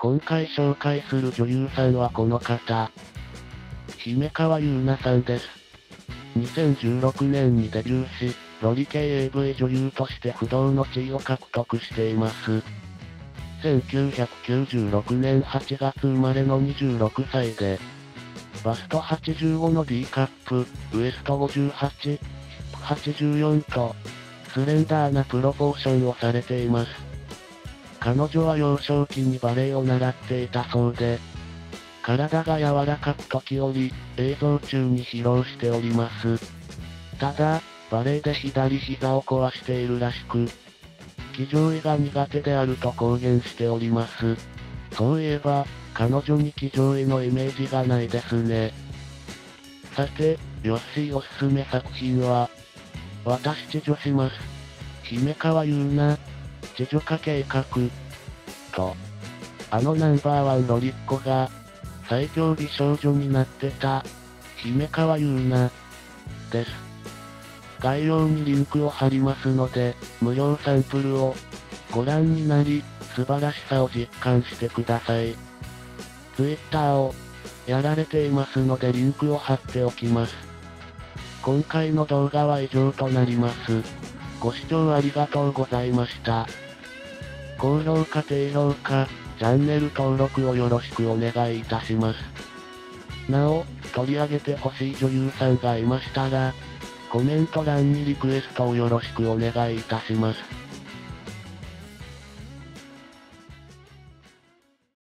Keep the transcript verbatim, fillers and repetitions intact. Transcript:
今回紹介する女優さんはこの方。姫川優奈さんです。にせんじゅうろくねんにデビューし、ロリ系 エーブイ 女優として不動の地位を獲得しています。せんきゅうひゃくきゅうじゅうろくねんはちがつ生まれのにじゅうろくさいで、バストはちじゅうごの D カップ、ウエストごじゅうはち、ヒップはちじゅうよんと、スレンダーなプロポーションをされています。彼女は幼少期にバレエを習っていたそうで、体が柔らかく時折、映像中に披露しております。ただ、バレエで左膝を壊しているらしく、騎乗位が苦手であると公言しております。そういえば、彼女に騎乗位のイメージがないですね。さて、ヨッシーおすすめ作品は、私地女します。姫川優奈、地女化計画。と、あのナンバーワンロリッコが、最強美少女になってた、姫川優奈、です。概要にリンクを貼りますので、無料サンプルを、ご覧になり、素晴らしさを実感してください。Twitter を、やられていますのでリンクを貼っておきます。今回の動画は以上となります。ご視聴ありがとうございました。高評価低評価、チャンネル登録をよろしくお願いいたします。なお、取り上げてほしい女優さんがいましたら、コメント欄にリクエストをよろしくお願いいたします。